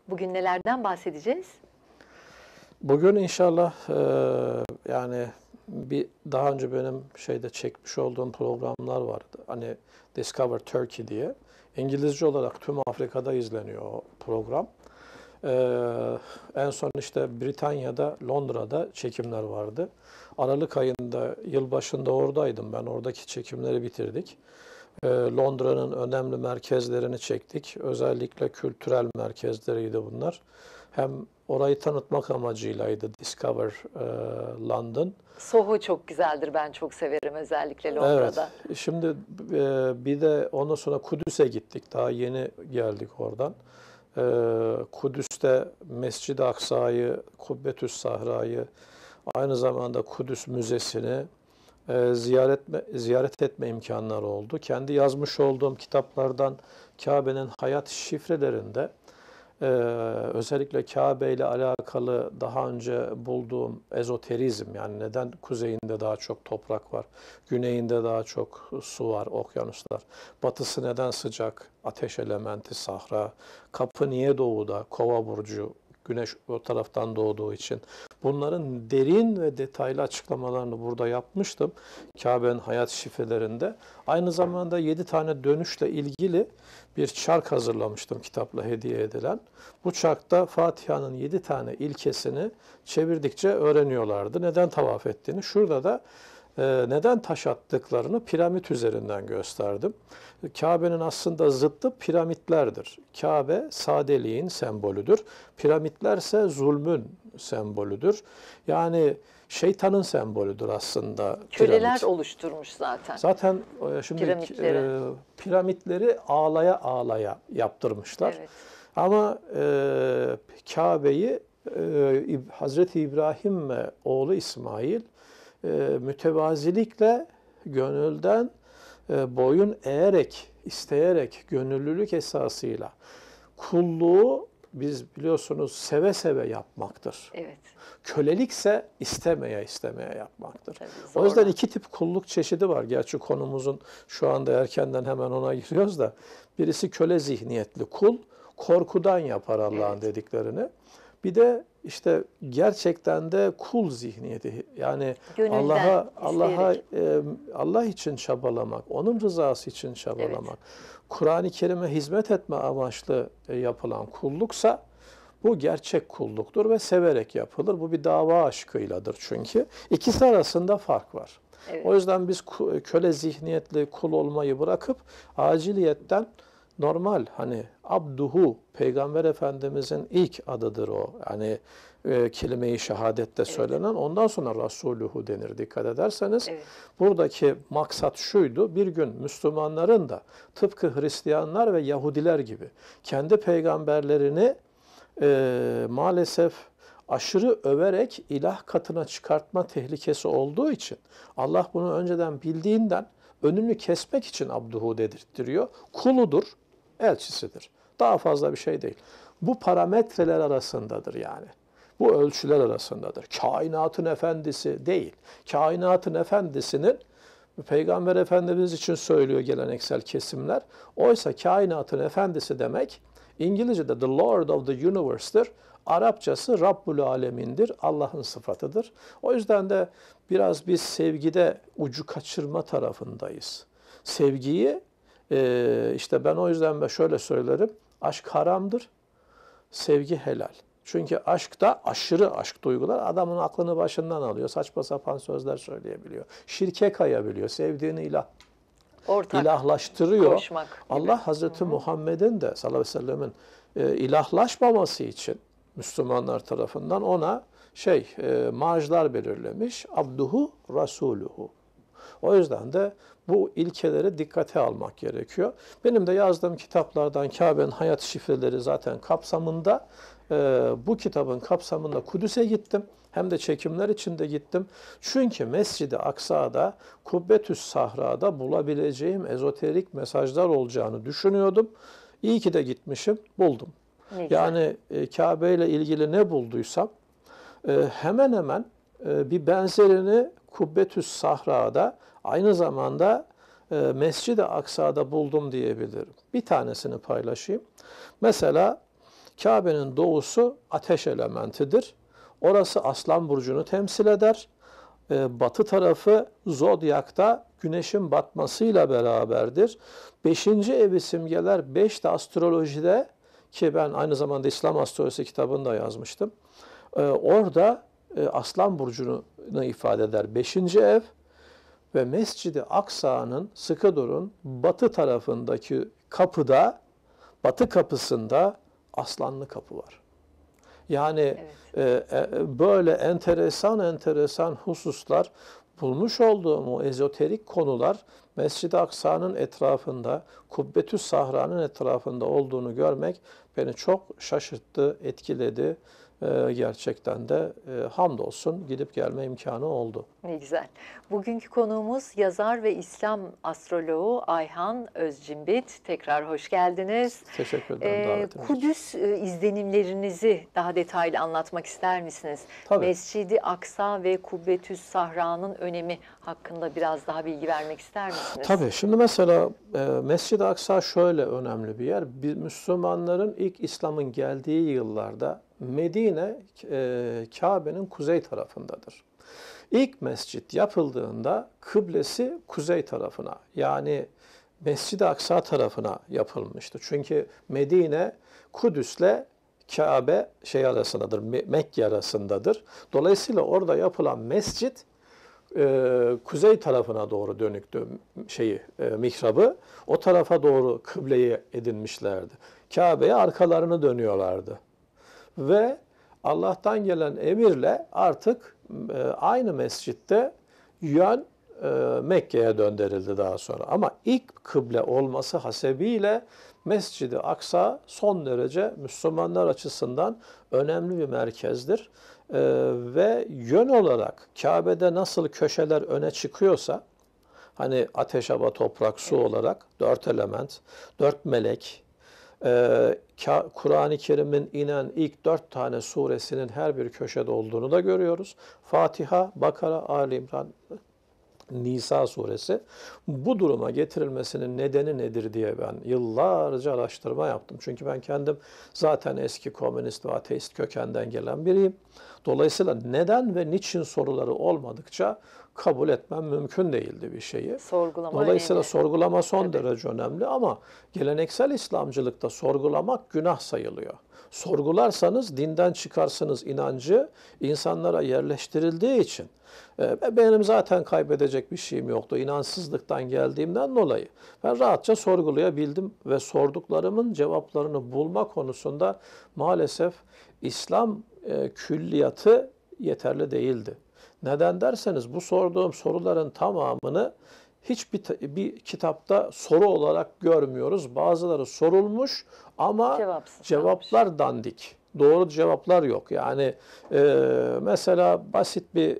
Bugün nelerden bahsedeceğiz? Bugün inşallah yani daha önce benim çekmiş olduğum programlar vardı. Hani Discover Turkey diye. İngilizce olarak tüm Afrika'da izleniyor o program. En son işte Britanya'da, Londra'da çekimler vardı. Aralık ayında, yılbaşında oradaydım ben. Oradaki çekimleri bitirdik. Londra'nın önemli merkezlerini çektik. Özellikle kültürel merkezleriydi bunlar. Hem orayı tanıtmak amacıylaydı Discover London. Soho çok güzeldir. Ben çok severim özellikle Evet. Londra'da. Şimdi bir de ondan sonra Kudüs'e gittik. Daha yeni geldik oradan. Kudüs'te Mescid-i Aksa'yı, Kubbetüs Sahra'yı, aynı zamanda Kudüs Müzesi'ni ziyaret etme imkanları oldu. Kendi yazmış olduğum kitaplardan Kabe'nin hayat şifrelerinde özellikle Kabe ile alakalı daha önce bulduğum ezoterizm, yani neden kuzeyinde daha çok toprak var, güneyinde daha çok su var, okyanuslar, batısı neden sıcak, ateş elementi, sahra, kapı niye doğuda, kova burcu, güneş o taraftan doğduğu için. Bunların derin ve detaylı açıklamalarını burada yapmıştım Kabe'nin hayat şifrelerinde. Aynı zamanda 7 tane dönüşle ilgili bir çark hazırlamıştım kitapla hediye edilen. Bu çarkta Fatiha'nın 7 tane ilkesini çevirdikçe öğreniyorlardı. Neden tavaf ettiğini. Şurada da neden taş attıklarını piramit üzerinden gösterdim. Kabe'nin aslında zıttı piramitlerdir. Kabe sadeliğin sembolüdür. Piramitlerse zulmün sembolüdür. Yani şeytanın sembolüdür aslında Köleler piramit. oluşturmuş zaten. Zaten şimdi piramitleri ağlaya ağlaya yaptırmışlar. Evet. Ama Kabe'yi Hazreti İbrahim ve oğlu İsmail mütevazilikle, gönülden boyun eğerek, isteyerek, gönüllülük esasıyla kulluğu biz biliyorsunuz seve seve yapmaktır. Evet. Kölelikse istemeye istemeye yapmaktır. Tabii, o yüzden zorla. iki tip kulluk çeşidi var. Gerçi konumuzun şu anda erkenden hemen ona giriyoruz da. Birisi köle zihniyetli kul, korkudan yapar Allah'ın dediklerini. Bir de işte gerçekten de kul zihniyeti, yani Gönülden, Allah için çabalamak, onun rızası için çabalamak, Kur'an-ı Kerim'e hizmet etme amaçlı yapılan kulluksa bu gerçek kulluktur ve severek yapılır. Bu bir dava aşkıyladır çünkü. İkisi arasında fark var. Evet. O yüzden biz köle zihniyetli kul olmayı bırakıp aciliyetten normal, hani abduhu, Peygamber Efendimizin ilk adıdır o. Yani kelime-i şehadette söylenen, ondan sonra Resuluhu denir dikkat ederseniz. Evet. Buradaki maksat şuydu: bir gün Müslümanların da tıpkı Hristiyanlar ve Yahudiler gibi kendi peygamberlerini maalesef aşırı överek ilah katına çıkartma tehlikesi olduğu için Allah bunu önceden bildiğinden önünü kesmek için abduhu dedirttiriyor. Kuludur, elçisidir. Daha fazla bir şey değil. Bu parametreler arasındadır yani. Bu ölçüler arasındadır. Kainatın efendisi değil. Kainatın efendisinin Peygamber Efendimiz için söylüyor geleneksel kesimler. Oysa kainatın efendisi demek İngilizce'de the Lord of the Universe'tir. Arapçası Rabbul Alemin'dir. Allah'ın sıfatıdır. O yüzden de biraz biz sevgide ucu kaçırma tarafındayız. Sevgiyi işte ben o yüzden şöyle söylerim. Aşk haramdır, sevgi helal. Çünkü aşkta aşırı aşk duygular adamın aklını başından alıyor. Saçma sapan sözler söyleyebiliyor. Şirke kayabiliyor. Sevdiğini ilahlaştırıyor. Koşmak gibi. Allah Hazreti Muhammed'in de sallallahu aleyhi ve sellemin ilahlaşmaması için Müslümanlar tarafından ona marjlar belirlemiş. Abduhu, Rasuluhu. O yüzden de bu ilkeleri dikkate almak gerekiyor. Benim de yazdığım kitaplardan Kabe'nin hayat şifreleri zaten kapsamında, bu kitabın kapsamında Kudüs'e gittim. Hem de çekimler için de gittim. Çünkü Mescid-i Aksa'da, Kubbetüs Sahra'da bulabileceğim ezoterik mesajlar olacağını düşünüyordum. İyi ki de gitmişim, buldum. Yani Kabe ile ilgili ne bulduysam hemen hemen bir benzerini Kubbetüs Sahra'da, aynı zamanda Mescid-i Aksa'da buldum diyebilirim. Bir tanesini paylaşayım. Mesela Kabe'nin doğusu ateş elementidir. Orası Aslan burcunu temsil eder. Batı tarafı zodyakta güneşin batmasıyla beraberdir. Beşinci evi simgeler 5 de astrolojide, ki ben aynı zamanda İslam astrolojisi kitabında yazmıştım. Orada Aslan burcunu ifade eder 5. ev ve Mescid-i Aksa'nın, sıkı durun, batı tarafındaki kapıda, batı kapısında aslanlı kapı var. Yani böyle enteresan hususlar, bulmuş olduğum o ezoterik konular Mescid-i Aksa'nın etrafında, Kubbetüs Sahra'nın etrafında olduğunu görmek beni çok şaşırttı, etkiledi. Gerçekten de hamdolsun gidip gelme imkanı oldu. Ne güzel. Bugünkü konuğumuz yazar ve İslam astroloğu Ayhan Özcimbit. Tekrar hoş geldiniz. Teşekkür ederim davetiniz için. Kudüs izlenimlerinizi daha detaylı anlatmak ister misiniz? Tabii. Mescid-i Aksa ve Kubbetüs Sahra'nın önemi hakkında biraz daha bilgi vermek ister misiniz? Tabii. Şimdi mesela Mescid-i Aksa şöyle önemli bir yer. Müslümanların ilk İslam'ın geldiği yıllarda Medine, Kabe'nin kuzey tarafındadır. İlk mescit yapıldığında kıblesi kuzey tarafına, yani Mescid-i Aksa tarafına yapılmıştı. Çünkü Medine, Kudüs'le Kabe arasındadır, Mekke arasındadır. Dolayısıyla orada yapılan mescit kuzey tarafına doğru dönüktü mihrabı. O tarafa doğru kıbleyi edinmişlerdi. Kabe'ye arkalarını dönüyorlardı. Ve Allah'tan gelen emirle artık aynı mescitte yön Mekke'ye döndürüldü daha sonra. Ama ilk kıble olması hasebiyle Mescid-i Aksa son derece Müslümanlar açısından önemli bir merkezdir. Ve yön olarak Kabe'de nasıl köşeler öne çıkıyorsa, hani ateş, hava, toprak, su olarak 4 element, 4 melek, Kur'an-ı Kerim'in inen ilk 4 tane suresinin her bir köşede olduğunu da görüyoruz. Fatiha, Bakara, Ali İmran, Nisa suresi. Bu duruma getirilmesinin nedeni nedir diye ben yıllarca araştırma yaptım. Çünkü ben kendim zaten eski komünist ve ateist kökenden gelen biriyim. Dolayısıyla neden ve niçin soruları olmadıkça kabul etmem mümkün değildi bir şeyi. Dolayısıyla sorgulama son derece önemli, ama geleneksel İslamcılıkta sorgulamak günah sayılıyor. Sorgularsanız dinden çıkarsınız inancı, insanlara yerleştirildiği için. Benim zaten kaybedecek bir şeyim yoktu inançsızlıktan geldiğimden dolayı. Ben rahatça sorgulayabildim ve sorduklarımın cevaplarını bulma konusunda maalesef İslam külliyatı yeterli değildi. Neden derseniz, bu sorduğum soruların tamamını hiçbir kitapta soru olarak görmüyoruz. Bazıları sorulmuş ama cevaplar dandik. Doğru cevaplar yok. Yani mesela basit bir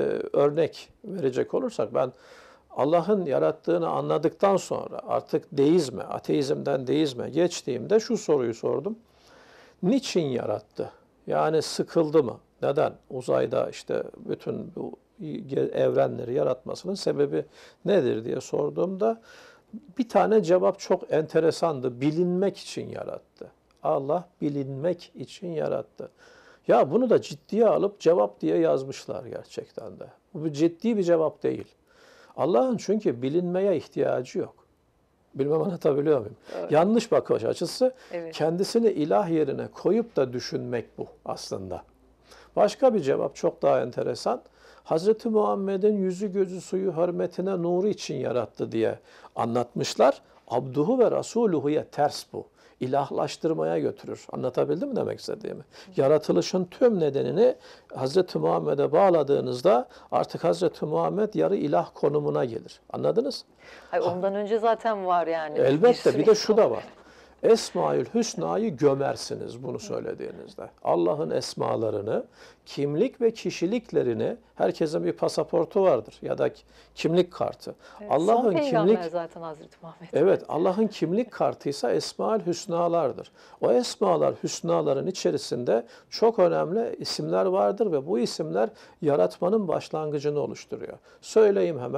örnek verecek olursak, ben Allah'ın yarattığını anladıktan sonra artık deizme, ateizmden deizme geçtiğimde şu soruyu sordum. Niçin yarattı? Yani sıkıldı mı? Neden? Uzayda işte bütün bu evrenleri yaratmasının sebebi nedir diye sorduğumda bir tane cevap çok enteresandı. Bilinmek için yarattı. Allah bilinmek için yarattı. Ya bunu da ciddiye alıp cevap diye yazmışlar gerçekten de. Bu ciddi bir cevap değil. Allah'ın çünkü bilinmeye ihtiyacı yok. Bilmem anlatabiliyor muyum? Evet. Yanlış bakış açısı. Evet. Kendisini ilah yerine koyup da düşünmek bu aslında. Başka bir cevap çok daha enteresan. Hz. Muhammed'in yüzü gözü suyu hürmetine nuru için yarattı diye anlatmışlar. Abduhu ve Rasuluhu'ya ters bu. İlahlaştırmaya götürür. Anlatabildim mi demek istediğimi? Yaratılışın tüm nedenini Hz. Muhammed'e bağladığınızda artık Hz. Muhammed yarı ilah konumuna gelir. Anladınız? Hayır, ondan önce zaten var yani. Elbette bir de şu da var. Esmaül Hüsna'yı gömersiniz bunu söylediğinizde. Allah'ın esmalarını, kimlik ve kişiliklerini, herkesin bir pasaportu vardır ya da kimlik kartı. Evet, Allah'ın kimlik zaten Hazreti Muhammed. Evet, Allah'ın kimlik kartıysa Esmaül Hüsnalardır. O Esmalar Hüsnaların içerisinde çok önemli isimler vardır ve bu isimler yaratmanın başlangıcını oluşturuyor. Söyleyeyim hemen.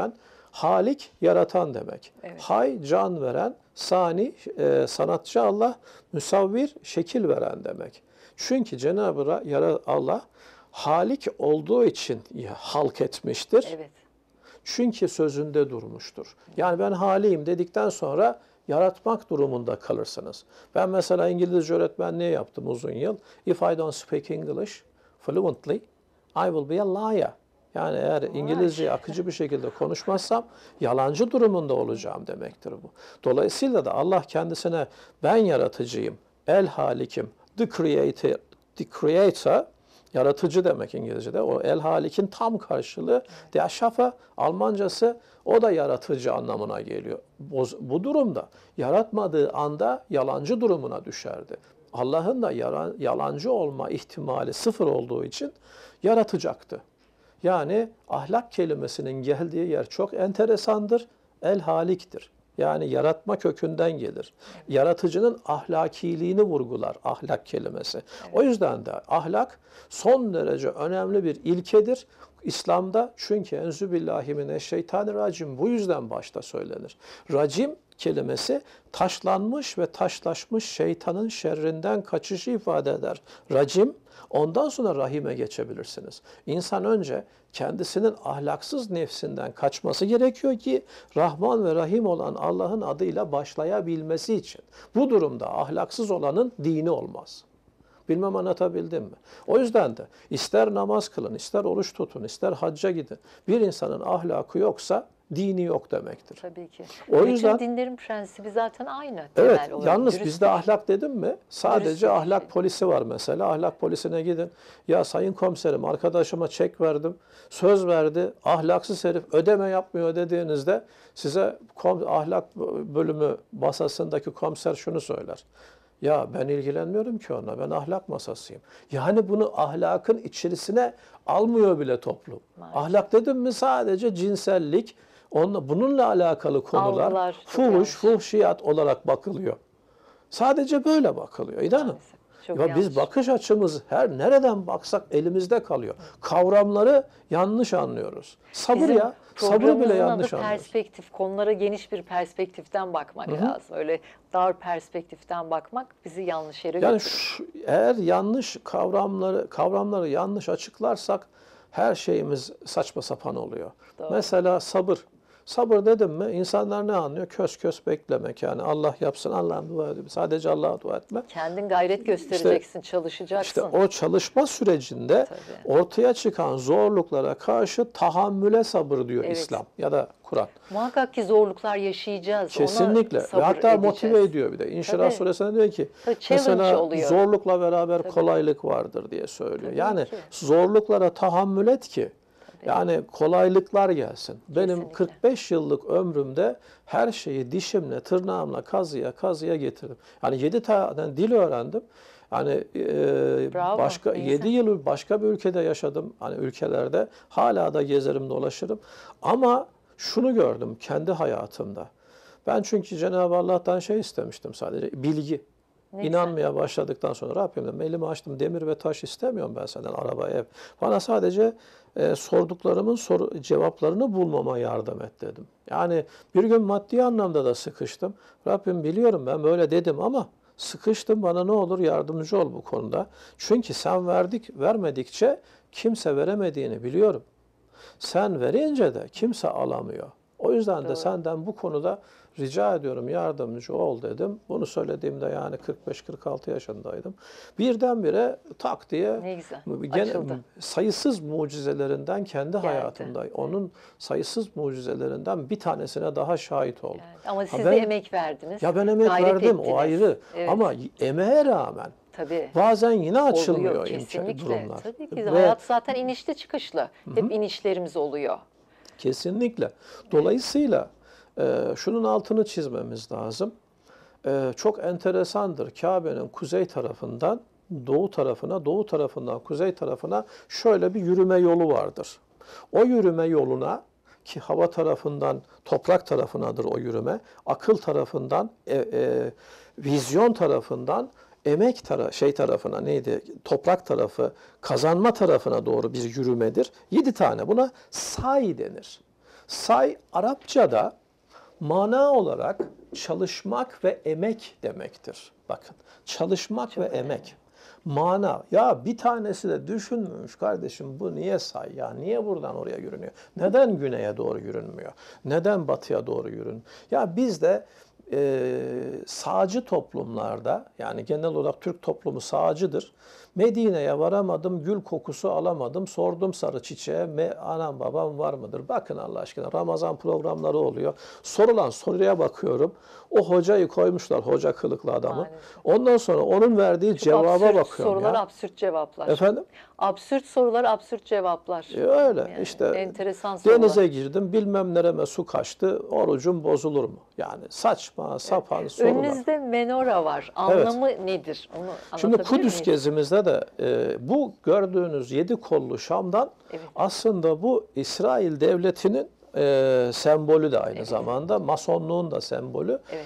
Halik yaratan demek. Evet. Hay can veren, sani sanatçı Allah, müsavvir şekil veren demek. Çünkü Cenab-ı Allah Halik olduğu için halk etmiştir. Evet. Çünkü sözünde durmuştur. Yani ben haliyim dedikten sonra yaratmak durumunda kalırsınız. Ben mesela İngilizce öğretmenliği yaptım uzun yıl. If I don't speak English fluently, I will be a liar. Yani eğer İngilizceyi akıcı bir şekilde konuşmazsam yalancı durumunda olacağım demektir bu. Dolayısıyla da Allah kendisine ben yaratıcıyım, el halikim, the creator, yaratıcı demek İngilizce'de. O el halikin tam karşılığı der Schaffer, Almancası, o da yaratıcı anlamına geliyor. Bu durumda yaratmadığı anda yalancı durumuna düşerdi. Allah'ın da yalancı olma ihtimali sıfır olduğu için yaratacaktı. Yani ahlak kelimesinin geldiği yer çok enteresandır. El haliktir. Yani yaratma kökünden gelir. Yaratıcının ahlakiliğini vurgular ahlak kelimesi. Evet. O yüzden de ahlak son derece önemli bir ilkedir İslam'da. Çünkü enzübillahimineşşeytanirracim bu yüzden başta söylenir. Racim kelimesi taşlanmış ve taşlaşmış şeytanın şerrinden kaçışı ifade eder. Racim, ondan sonra rahime geçebilirsiniz. İnsan önce kendisinin ahlaksız nefsinden kaçması gerekiyor ki Rahman ve Rahim olan Allah'ın adıyla başlayabilmesi için. Bu durumda ahlaksız olanın dini olmaz. Bilmem anlatabildim mi? O yüzden de ister namaz kılın, ister oruç tutun, ister hacca gidin. Bir insanın ahlakı yoksa dini yok demektir. Tabii ki. O yüzden bütün dinlerin prensibi zaten aynı. evet, temel olarak. yalnız Dürüstlük. bizde ahlak dedim mi? Sadece Dürüstlük ahlak şey. polisi var mesela. Ahlak polisine gidin. Ya sayın komiserim arkadaşıma çek verdim. Söz verdi. Ahlaksız herif ödeme yapmıyor dediğinizde size ahlak bölümü masasındaki komiser şunu söyler. Ya ben ilgilenmiyorum ki onunla. Ben ahlak masasıyım. Yani bunu ahlakın içerisine almıyor bile toplum. Maalesef. Ahlak dedim mi sadece cinsellik, bununla alakalı konular Algılar çok yanlış. fuhuş, fuhşiyat olarak bakılıyor. Sadece böyle bakılıyor. İnanın. Maalesef. Çok Ya yanlış. biz bakış açımız her nereden baksak elimizde kalıyor. Kavramları yanlış anlıyoruz. Sabır Bizim ya. Sabrı bile programımızın yanlış adı anlıyoruz. perspektif. Konulara geniş bir perspektiften bakmak lazım. Öyle dar perspektiften bakmak bizi yanlış yere Yani götürür. eğer yanlış kavramları yanlış açıklarsak her şeyimiz saçma sapan oluyor. Doğru. Mesela sabır. Sabır dedim mi insanlar ne anlıyor? Kös kös beklemek yani Allah yapsın Allah'ım dua edeyim. Sadece Allah'a dua etme. Kendin gayret göstereceksin, çalışacaksın. İşte o çalışma sürecinde Tabii. ortaya çıkan zorluklara karşı tahammüle sabır diyor Evet. İslam ya da Kur'an. Muhakkak ki zorluklar yaşayacağız. Kesinlikle. Ona Ve sabır hatta edeceğiz. motive ediyor bir de. İnşirah Tabii. suresinde diyor ki Tabii, challenge mesela oluyor. zorlukla beraber Tabii. kolaylık vardır diye söylüyor. Tabii Yani ki. zorluklara tahammül et ki yani kolaylıklar gelsin. Benim Kesinlikle. 45 yıllık ömrümde her şeyi dişimle, tırnağımla kazıya getirdim. Yani 7 tane dil öğrendim. Hani Bravo, başka ne 7 güzel. yıl başka bir ülkede yaşadım. Hani ülkelerde hala da gezerim, dolaşırım. Ama şunu gördüm kendi hayatımda. Ben çünkü Cenab-ı Allah'tan şey istemiştim sadece, bilgi. Ne İnanmaya başladıktan sonra Rabbim dedim, elimi açtım, demir ve taş istemiyorum ben senden, araba, ev. Bana sadece sorduklarımın cevaplarını bulmama yardım et dedim. Yani bir gün maddi anlamda da sıkıştım. Rabbim biliyorum ben böyle dedim ama sıkıştım, bana ne olur yardımcı ol bu konuda. Çünkü sen vermedikçe kimse veremediğini biliyorum. Sen verince de kimse alamıyor. O yüzden de Doğru. senden bu konuda rica ediyorum yardımcı ol dedim. Bunu söylediğimde yani 45-46 yaşındaydım. Birdenbire tak diye Ne güzel. Açıldı. sayısız mucizelerinden kendi Geldi. hayatımda, onun sayısız mucizelerinden bir tanesine daha şahit oldum. Yani ama siz ben- de emek verdiniz. Ya ben emek gayret verdim ettiniz. o ayrı Evet. ama emeğe rağmen Tabii. bazen yine açılmıyor Oluyor kesinlikle. durumlar. Tabii ki Ve hayat zaten inişli çıkışlı. Hep inişlerimiz oluyor. kesinlikle. Dolayısıyla şunun altını çizmemiz lazım. Çok enteresandır. Kabe'nin kuzey tarafından doğu tarafına, doğu tarafından kuzey tarafına şöyle bir yürüme yolu vardır. O yürüme yoluna ki hava tarafından toprak tarafınadır o yürüme, akıl tarafından, vizyon tarafından emek tarafına neydi? Toprak tarafı, kazanma tarafına doğru bir yürümedir. 7 tane. Buna say denir. Say Arapçada mana olarak çalışmak ve emek demektir. Bakın, çalışmak ve emek. Mana. Ya bir tanesi de düşünmüş kardeşim, bu niye say ya? Niye buradan oraya yürünüyor? Neden güneye doğru yürünmüyor? Neden batıya doğru yürün? Ya biz de sağcı toplumlarda, yani genel olarak Türk toplumu sağcıdır. Medine'ye varamadım, gül kokusu alamadım, sordum sarı çiçeğe, anam babam var mıdır? Bakın Allah aşkına, Ramazan programları oluyor. Sorulan soruya bakıyorum. O hocayı koymuşlar, hoca kılıklı adamı. Maalesef. Ondan sonra onun verdiği cevaba Absürt bakıyorum sorular, ya. absürt cevaplar. Efendim? Absürt sorular, absürt cevaplar. Öyle Yani işte. enteresan sorular. Denize girdim, bilmem nereme su kaçtı, orucum bozulur mu? Yani saçma sapan sorular. Önünüzde menora var. Anlamı nedir? Onu Şimdi anlatabilir Kudüs miyiz? gezimizde de bu gördüğünüz 7 kollu Şam'dan Evet. aslında bu İsrail devletinin sembolü de aynı zamanda. Masonluğun da sembolü. Evet.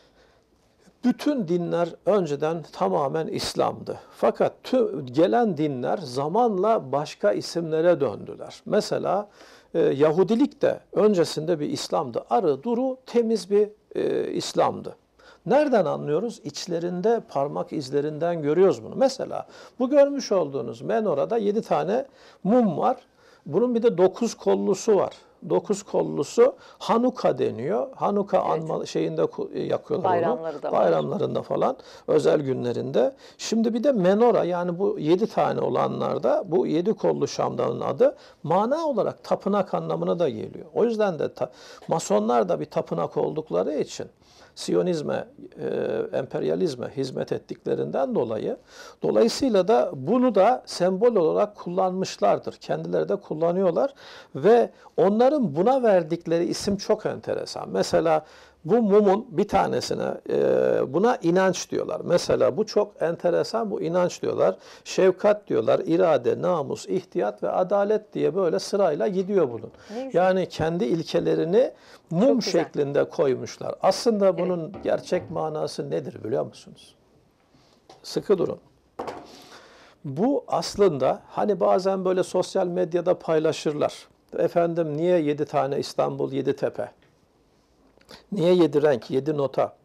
Bütün dinler önceden tamamen İslam'dı. Fakat gelen dinler zamanla başka isimlere döndüler. Mesela Yahudilik de öncesinde bir İslam'dı. Arı, duru, temiz bir İslam'dı. Nereden anlıyoruz? İçlerinde parmak izlerinden görüyoruz bunu. Mesela bu görmüş olduğunuz menorada 7 tane mum var. Bunun bir de 9 kollusu var. 9 kollusu Hanuka deniyor. Hanuka anma şeyinde yakıyorlar Bayramları onu. da var. Bayramlarında falan, özel günlerinde. Şimdi bir de menora, yani bu 7 tane olanlarda bu 7 kollu şamdanın adı mana olarak tapınak anlamına da geliyor. O yüzden de Masonlar da bir tapınak oldukları için Siyonizme, emperyalizme hizmet ettiklerinden dolayı, dolayısıyla da bunu da sembol olarak kullanmışlardır. Kendileri de kullanıyorlar ve onların buna verdikleri isim çok enteresan. Mesela bu mumun bir tanesine buna inanç diyorlar. Mesela bu çok enteresan, bu inanç diyorlar. Şefkat diyorlar, irade, namus, ihtiyat ve adalet diye böyle sırayla gidiyor bunun. Yani kendi ilkelerini mum şeklinde koymuşlar. Aslında bunun gerçek manası nedir biliyor musunuz? Sıkı durun. Bu aslında hani bazen böyle sosyal medyada paylaşırlar. Efendim niye 7 tane İstanbul, 7 tepe? Niye 7 renk, 7 nota?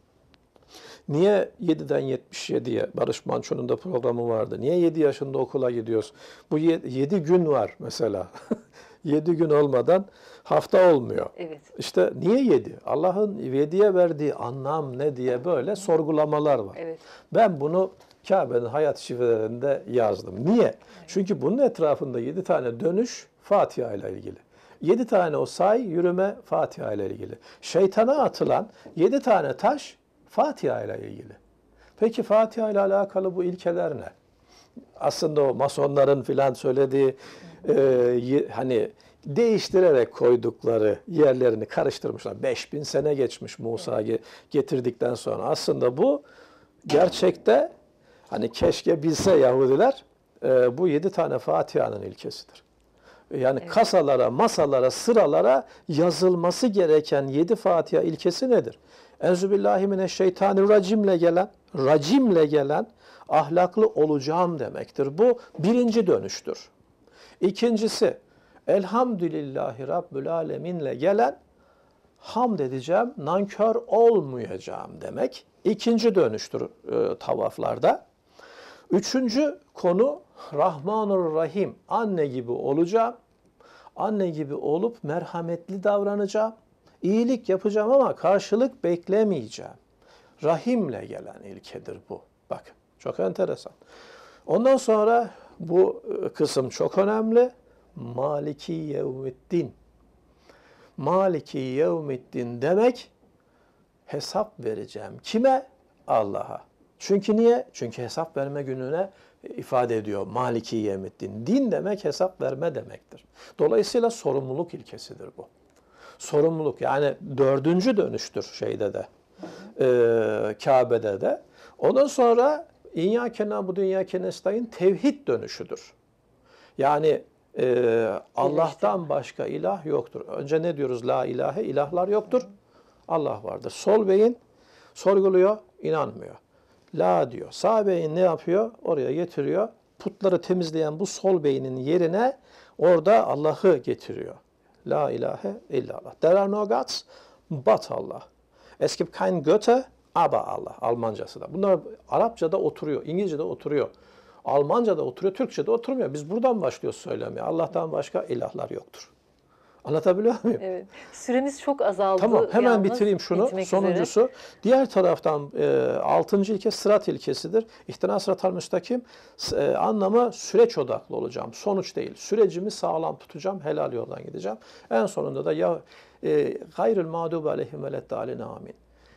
Niye 7'den 77'ye? Barış Manço'nun da programı vardı. Niye 7 yaşında okula gidiyoruz? Bu 7 gün var mesela. 7 gün olmadan hafta olmuyor. Evet. İşte niye 7? Allah'ın 7'ye verdiği anlam ne diye böyle sorgulamalar var. Evet. Ben bunu Kabe'nin hayat şifrelerinde yazdım. Niye? Evet. Çünkü bunun etrafında 7 tane dönüş Fatiha ile ilgili. 7 tane o say, yürüme Fatiha ile ilgili. Şeytana atılan 7 tane taş Fatiha ile ilgili. Peki Fatiha ile alakalı bu ilkeler ne? Aslında o masonların filan söylediği hani değiştirerek koydukları yerlerini karıştırmışlar. 5000 sene geçmiş Musa getirdikten sonra. Aslında bu gerçekte hani keşke bilse Yahudiler bu 7 tane Fatiha'nın ilkesidir. Yani kasalara, masalara, sıralara yazılması gereken 7 Fatiha ilkesi nedir? Racimle gelen ahlaklı olacağım demektir. Bu birinci dönüştür. İkincisi, elhamdülillahi Rabbül Alemin'le gelen hamd edeceğim, nankör olmayacağım demek. İkinci dönüştür tavaflarda. Üçüncü konu Rahmanur Rahim, anne gibi olacağım. Anne gibi olup merhametli davranacağım. İyilik yapacağım ama karşılık beklemeyeceğim. Rahimle gelen ilkedir bu. Bakın çok enteresan. Ondan sonra bu kısım çok önemli. Maliki yevmiddin. Maliki yevmiddin demek hesap vereceğim. Kime? Allah'a. Çünkü niye? Çünkü hesap verme gününe ifade ediyor. Maliki yevmiddin. Din demek hesap verme demektir. Dolayısıyla sorumluluk ilkesidir bu. Sorumluluk, yani dördüncü dönüştür şeyde de, Kabe'de de. Ondan sonra İyyâke na'budu ve iyyâke nestaîn tevhid dönüşüdür. Yani Allah'tan başka ilah yoktur. Önce ne diyoruz? La ilahe, ilahlar yoktur. Allah vardır. Sol beyin sorguluyor, inanmıyor. La diyor. Sağ beyin ne yapıyor? Oraya getiriyor. Putları temizleyen bu sol beynin yerine orada Allah'ı getiriyor. La ilahe illallah. There are no gods but Allah. Es gibt kein Götter aber Allah. Almancası da. Bunlar Arapçada oturuyor, İngilizce'de oturuyor. Almanca'da oturuyor, Türkçe'de oturmuyor. Biz buradan başlıyoruz söylemeye. Allah'tan başka ilahlar yoktur. Anlatabiliyor muyum? Evet. Süremiz çok azaldı. Tamam, hemen yalnız, bitireyim şunu. bitmek Sonuncusu. üzere. Diğer taraftan 6. ilke sırat ilkesidir. İhtina sıratal müstakim anlamı süreç odaklı olacağım. Sonuç değil. Sürecimi sağlam tutacağım. Helal yoldan gideceğim. En sonunda da ya gayril mağdubi aleyhim veleddâline amin.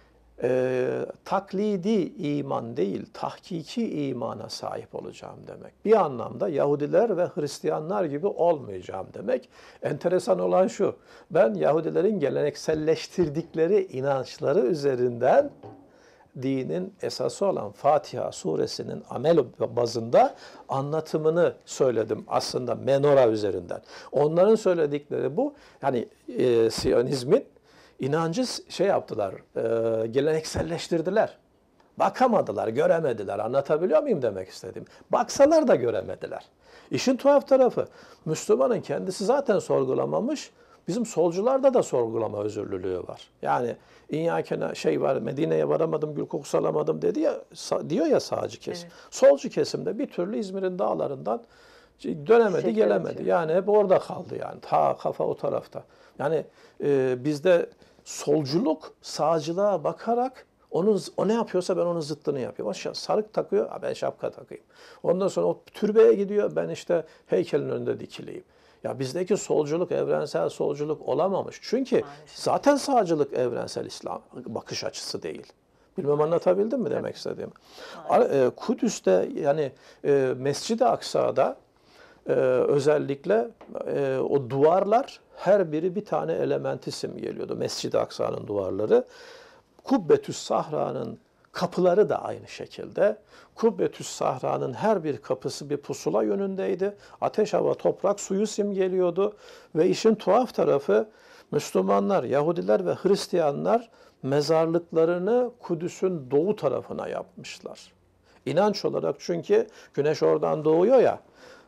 Taklidi iman değil, tahkiki imana sahip olacağım demek. Bir anlamda Yahudiler ve Hristiyanlar gibi olmayacağım demek. Enteresan olan şu, ben Yahudilerin gelenekselleştirdikleri inançları üzerinden dinin esası olan Fatiha suresinin amel bazında anlatımını söyledim aslında menora üzerinden. Onların söyledikleri bu, yani Siyonizmin İnancı şey yaptılar, gelenekselleştirdiler. Bakamadılar, göremediler. Anlatabiliyor muyum demek istediğim? Baksalar da göremediler. İşin tuhaf tarafı, Müslümanın kendisi zaten sorgulamamış, bizim solcularda da sorgulama özürlülüğü var. Yani İnyâkene şey var, Medine'ye varamadım, gül kokusu alamadım dedi ya, diyor ya sağcı kesim. Evet. Solcu kesimde bir türlü İzmir'in dağlarından dönemedi, gelemedi. Yani hep orada kaldı yani. Ta kafa o tarafta. Yani bizde solculuk sağcılığa bakarak o ne yapıyorsa ben onun zıttını yapıyorum. O sarık takıyor, ben şapka takayım. Ondan sonra o türbeye gidiyor, ben işte heykelin önünde dikileyim. Ya bizdeki solculuk evrensel solculuk olamamış. Çünkü maalesef zaten sağcılık evrensel İslam bakış açısı değil. Bilmem anlatabildim mi demek istediğimi? Kudüs'te yani Mescid-i Aksa'da özellikle o duvarlar her biri bir tane elementi simgeliyordu. Mescid-i Aksa'nın duvarları. Kubbetüs Sahra'nın kapıları da aynı şekilde. Kubbetüs Sahra'nın her bir kapısı bir pusula yönündeydi. Ateş, hava, toprak, suyu simgeliyordu. Ve işin tuhaf tarafı Müslümanlar, Yahudiler ve Hristiyanlar mezarlıklarını Kudüs'ün doğu tarafına yapmışlar. İnanç olarak, çünkü güneş oradan doğuyor ya,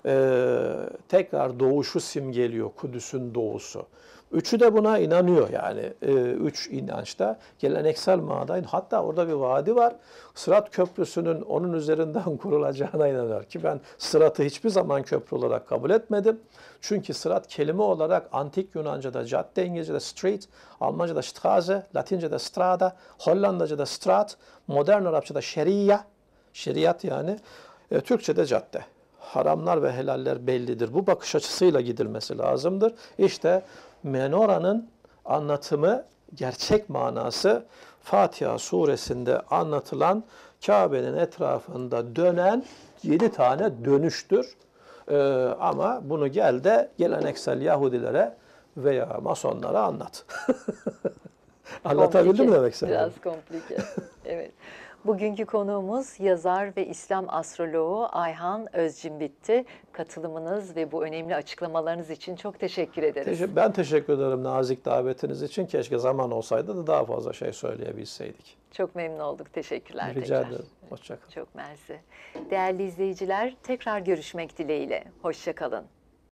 tekrar doğuşu simgeliyor Kudüs'ün doğusu. Üçü de buna inanıyor yani. Üç inançta geleneksel manada. Hatta orada bir vadi var. Sırat Köprüsü'nün onun üzerinden kurulacağına inanıyor ki ben Sırat'ı hiçbir zaman köprü olarak kabul etmedim. Çünkü Sırat kelime olarak antik Yunanca'da cadde, İngilizce'de street, Almanca'da Straße, Latince'de strada, Hollandaca'da Straat, modern Arapça'da şeria, şeriat yani, Türkçe'de cadde. Haramlar ve helaller bellidir. Bu bakış açısıyla gidilmesi lazımdır. İşte menora'nın anlatımı, gerçek manası Fatiha suresinde anlatılan Kabe'nin etrafında dönen 7 tane dönüştür. Ama bunu gel de geleneksel Yahudilere veya Masonlara anlat. Anlatabildim mi demek istedim? Biraz komplike. Evet. Bugünkü konuğumuz yazar ve İslam astroloğu Ayhan Özcimbit'ti. Katılımınız ve bu önemli açıklamalarınız için çok teşekkür ederiz. Ben teşekkür ederim nazik davetiniz için. Keşke zaman olsaydı da daha fazla şey söyleyebilseydik. Çok memnun olduk. Teşekkürler. Rica ederim. Hoşça kalın. Çok mersi. Değerli izleyiciler, tekrar görüşmek dileğiyle. Hoşça kalın.